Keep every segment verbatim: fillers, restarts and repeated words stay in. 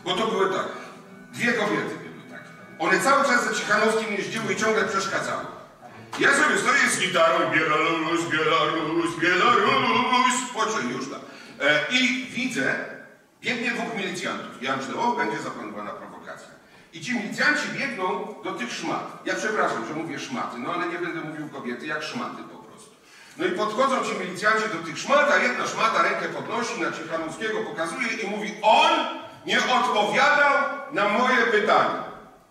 Bo to były tak, dwie kobiety były takie. One cały czas za Cichanowskim jeździły i ciągle przeszkadzały. Ja sobie stoję z gitarą, Bielaruś, Bielaruś, Bielaruś, poczuj już tam. E, I widzę, biegnie dwóch milicjantów. Ja myślę, o, będzie zaplanowana prowokacja. I ci milicjanci biegną do tych szmat. Ja przepraszam, że mówię szmaty, no ale nie będę mówił kobiety, jak szmaty po prostu. No i podchodzą ci milicjanci do tych szmat, a jedna szmata rękę podnosi, na Cichanowskiego pokazuje i mówi, on nie odpowiadał na moje pytanie.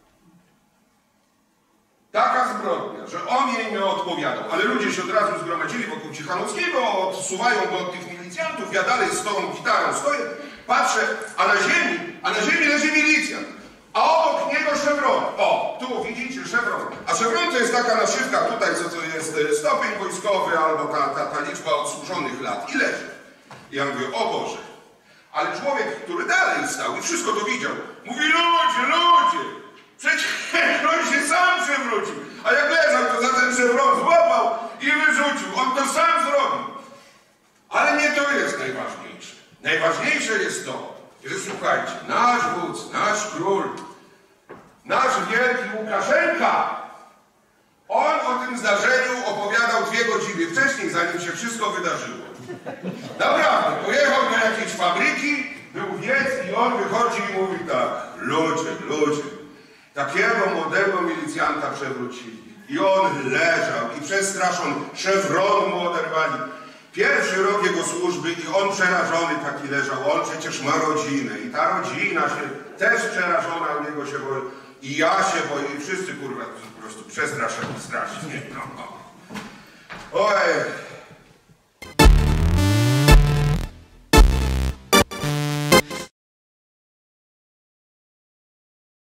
Taka zbrodnia, że on jej nie odpowiadał. Ale ludzie się od razu zgromadzili wokół Cichanowskiego, odsuwają go od tych milicjantów, ja dalej z tą gitarą stoję, patrzę, a na ziemi, a na ziemi leży milicjant. A obok niego szewron. O, tu widzicie szewron. A szewron to jest taka naszywka tutaj, co to jest stopień wojskowy albo ta, ta, ta liczba odsłużonych lat. I leży. I ja mówię, o Boże. Ale człowiek, który dalej stał i wszystko to widział, mówi, ludzie, ludzie, przecież on się sam przewrócił. A jak leżał, to za ten szewron złapał i wyrzucił. On to sam zrobił. Ale nie to jest najważniejsze. Najważniejsze jest to, że słuchajcie, nasz wódz, nasz król, nasz wielki Łukaszenka, on o tym zdarzeniu opowiadał dwie godziny wcześniej, zanim się wszystko wydarzyło. Naprawdę, pojechał do jakiejś fabryki, był wiec i on wychodzi i mówi tak, ludzie, ludzie, takiego młodego milicjanta przewrócili. I on leżał i przestraszony, szewron mu oderwali. Pierwszy rok jego służby i on przerażony taki leżał, on przecież ma rodzinę i ta rodzina się też przerażona u niego się boi. I ja się boję i wszyscy kurwa po prostu przestraszeni strasznie. No, no. Oj.